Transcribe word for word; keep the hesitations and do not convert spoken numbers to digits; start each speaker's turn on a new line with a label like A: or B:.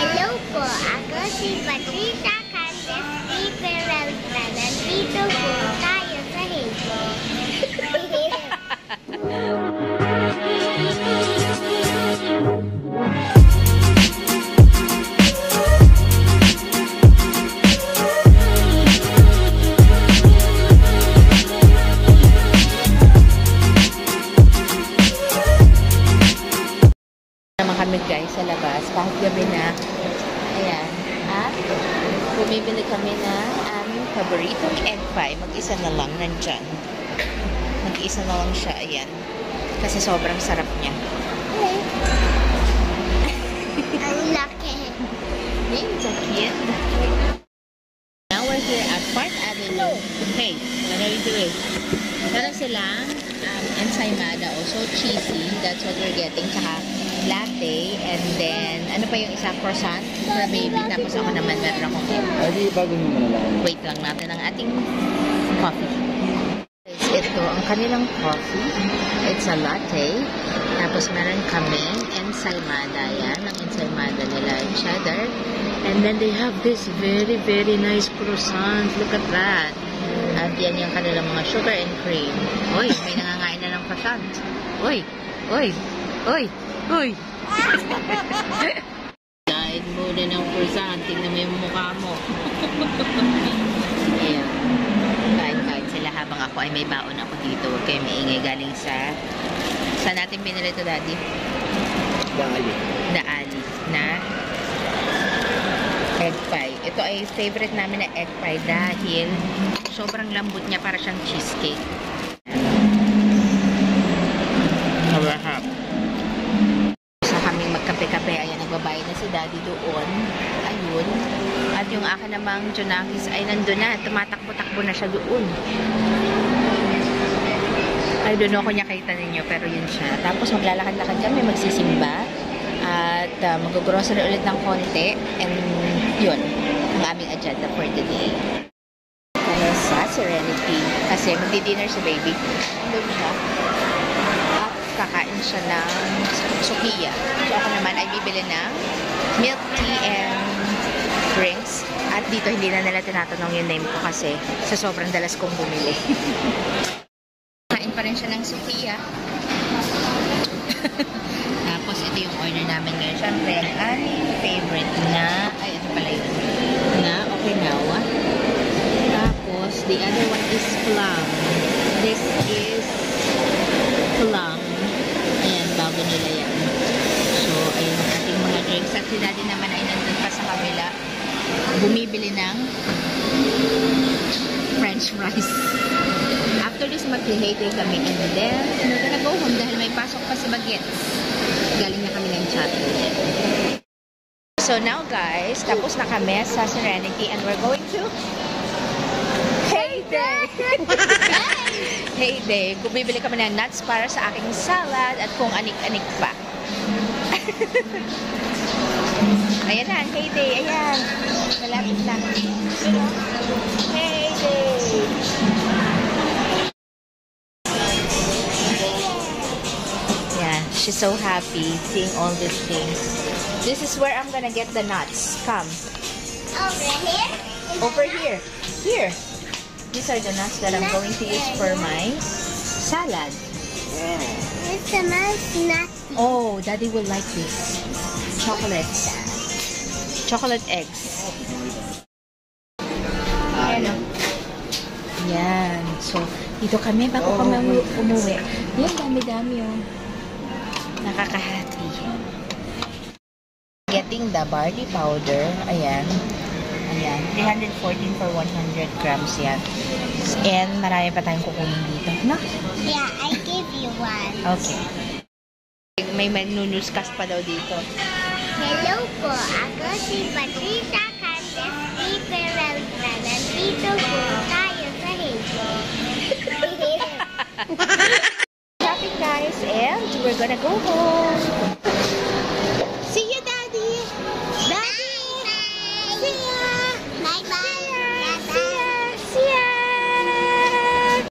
A: Hello po, ako si Patricia Candes P. Peralta. Nandito po tayo sa Haiti.
B: Kami guys sa labas, kahit gabi na. Ayan. At bumibili kami na aming paboritong egg pie. Mag-isa na lang nandyan. Mag-isa na lang siya. Ayan. Kasi sobrang sarap niya.
A: Ang laki.
B: It's a kid. Now we're here at Park Avenue. Hey, what are we doing? Meron silang um, ensaymada, also cheesy. That's what we're getting. Tsaka latte, and then, ano pa yung isang croissant for baby, tapos ako naman meron akong wait lang natin ang ating coffee. Ito, ang kanilang coffee, it's a latte, tapos meron kaming ensaymada, yan, ang ensaymada nila, cheddar, and then they have this very, very nice croissant, look at that, at yan yung kanilang mga sugar and cream. Oy, may nangangain na ng croissant. Oy, oy, oy, Uy! Kain muna ng croissant. Tingnan mo yung mukha mo. Ayan. Kain-kain sila habang ako ay may baon ako dito. Huwag kayo maingay galing sa... Saan natin binili ito, Daddy?
C: Daali.
B: Daali. Na egg pie. Ito ay favorite namin na egg pie dahil sobrang lambot niya, para siyang cheesecake. Nawarahap. Magkape-kape. Ayan, nagbabayad na si Daddy doon. Ayun. At yung akin namang Junakis ay nandun na. Tumatakbo-takbo na siya doon. I don't know kung nakita ninyo, pero yun siya. Tapos maglalakad-lakad kami, magsisimba. At uh, mag-grocery ulit ng konti. And yun, ang aming agenda for the day. Kaya sa Serenity. Kasi magdi-dinner si baby. Doon siya. Kakain siya ng sukiya. So ako naman ay bibili ng milk tea and drinks. At dito hindi na nila tinatanong yung name ko kasi sa sobrang dalas kong bumili. Kain pa rin siya ng sukiya. Tapos ito yung order namin ngayon. Siyempre, ang aming favorite na, ay ito pala yun, na Okinawa. Tapos, the other one is plum. This is plum. Ayan, bago nila yan. So, ayun ang ating mga drinks. At si Daddy naman ay nandun pa sa kabila. Bumibili ng French fries. After this, mag-hate kami. And then, we're gonna go home dahil may pasok pa si Bagets. Galing na kami ng chat. So, now guys, tapos na kami sa Serenity and we're going to Heyday! Heyday. Bumibili kami ng nuts para sa aking salad at kung anik-anik pa. Ayan na, Heyday. Ayan. Malapit na. Heyday! Yeah, she's so happy seeing all these things. This is where I'm gonna get the nuts. Come.
A: Over here?
B: Over here. Here. These are the nuts that I'm going to use for my salad.
A: It's a nice nut.
B: Oh, Daddy will like this. Chocolates. Chocolate eggs. Ayan o. Yan. So, dito kami bago kami umuwi. Yan, dami-dami o. Nakaka-happy. Getting the barley powder. Ayan. Ayan. three hundred fourteen for one hundred grams yan. And marami pa tayong kukunin dito. No?
A: Yeah, I give you one.
B: Okay. May magnunuskas pa daw dito.
A: Hello po, ako si Patricia Candes P. Peralta. Nandito po tayo sa Haiti.
B: Shopping guys, and we're gonna go home. See you